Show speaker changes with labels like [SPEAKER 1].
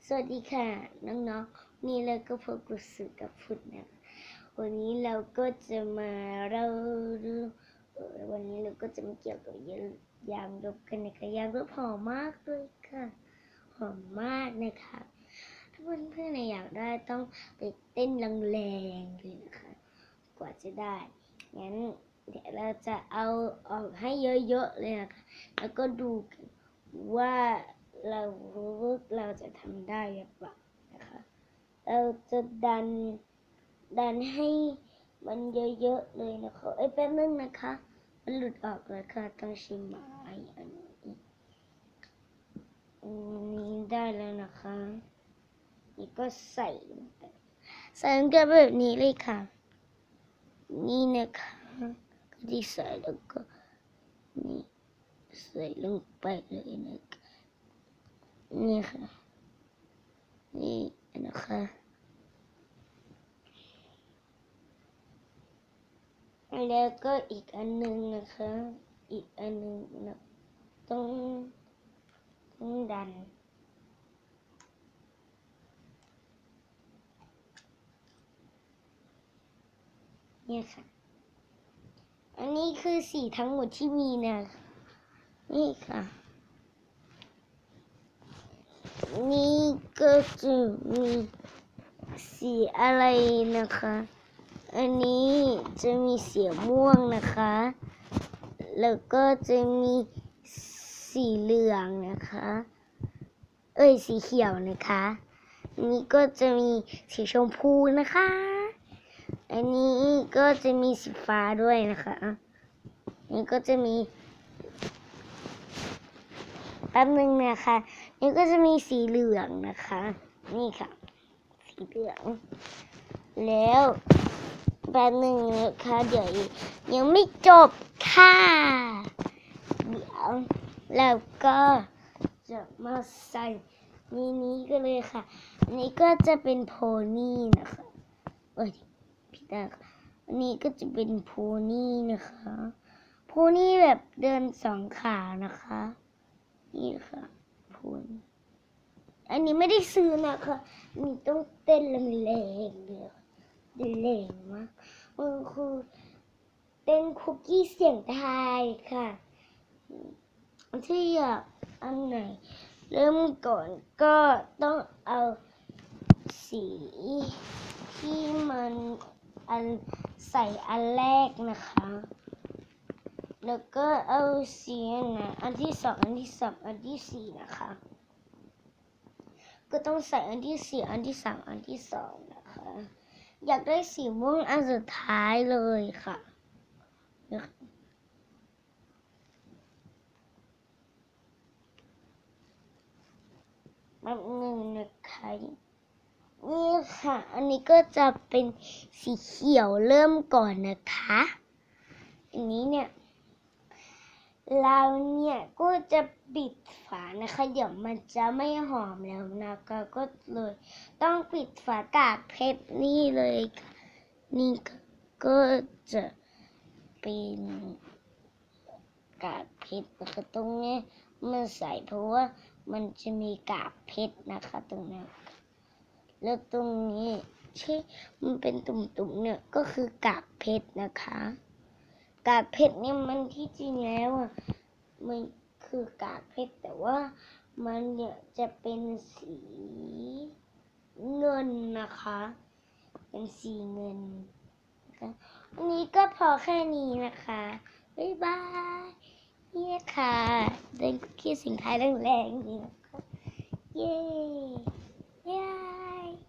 [SPEAKER 1] สวัสดีค่ะน้องๆนี่เราก็พบกับสื่อกับพุทธนะวันนี้เราก็จะมาเล่าเรื่องวันนี้เราก็จะมาเกี่ยวกับยางลบกันนะคะยางลบหอมมากเลยค่ะหอมมากนะคะถ้าเพื่อนๆอยากได้ต้องไปเต้นแรงๆเลยนะคะกว่าจะได้งั้นเดี๋ยวเราจะเอาออกให้เยอะๆเลยนะคะแล้วก็ดูว่าเราจะทำได้หรือเปล่านะคะเราจะดันให้มันเยอะๆเลยนะคะแป๊บนึงนะคะมันหลุดออกแล้วค่ะต้องใช้ไม้อันนี้ได้แล้วนะคะนี่ก็ใส่ลงไปแบบนี้เลยค่ะนี่นะคะก็ที่ใส่แล้วก็นี่ใส่ลงไปเลยนะคะนี่ค่ะนี่นะคะแล้วก็อีกอันหนึ่งนะคะอีกอันหนึ่งนะต้องดันเนี่ยค่ะอันนี้คือสีทั้งหมดที่มีนะนี่ค่ะนี่ก็จะมีสีอะไรนะคะอันนี้จะมีสีม่วงนะคะแล้วก็จะมีสีเหลืองนะคะสีเขียวนะคะอันนี้ก็จะมีสีชมพูนะคะอันนี้ก็จะมีสีฟ้าด้วยนะคะนี่ก็จะมีแป๊บนึงนะคะนี่ก็จะมีสีเหลืองนะคะนี่ค่ะสีเหลืองแล้วแป๊บนึงนะคะเดี๋ยวยังไม่จบค่ะเดี๋ยวเราก็จะมาใส่นี้ก็เลยค่ะอันนี้ก็จะเป็นโพนี่นะคะพี่ตาอันนี้ก็จะเป็นโพนี่นะคะโพนี่แบบเดินสองขานะคะนี่ค่ะโพนี่อันนี้ไม่ได้ซื้อนะคะนี่ต้องเต้นแรงๆเลยแรงมากมันคือเต้นคุกกี้เสียงไทยค่ะที่อยากอันไหนเริ่มก่อนก็ต้องเอาสีที่มันใส่อันแรกนะคะแล้วก็เอาสีอันที่สองอันที่สามอันที่สี่นะคะก็ต้องใส่อันที่สี่อันที่สามอันที่สองนะคะอยากได้สีม่วงอันสุดท้ายเลยค่ะแบบหนึ่งนะคะนี่ค่ะอันนี้ก็จะเป็นสีเขียวเริ่มก่อนนะคะอันนี้เนี่ยเราเนี่ยก็จะปิดฝานะคะเดี๋ยวมันจะไม่หอมแล้วนะคะก็เลยต้องปิดฝากากเพชรนี่เลยค่ะนี่ก็จะเป็นกากเพชรนะคะตรงนี้มันใส่เพราะว่ามันจะมีกากเพชรนะคะตรงนี้แล้วตรงนี้ที่มันเป็นตุ่มๆเนี่ยก็คือกากเพชรนะคะกากเพชรเนี่ยมันที่จริงแล้วมันคือกากเพชรแต่ว่ามันเนี่ยจะเป็นสีเงินนะคะเป็นสีเงินนะคะอันนี้ก็พอแค่นี้นะคะบ๊ายบายนี่ค่ะเดินคุกกี้สิงท้ายแรงๆนี่นะคะเย้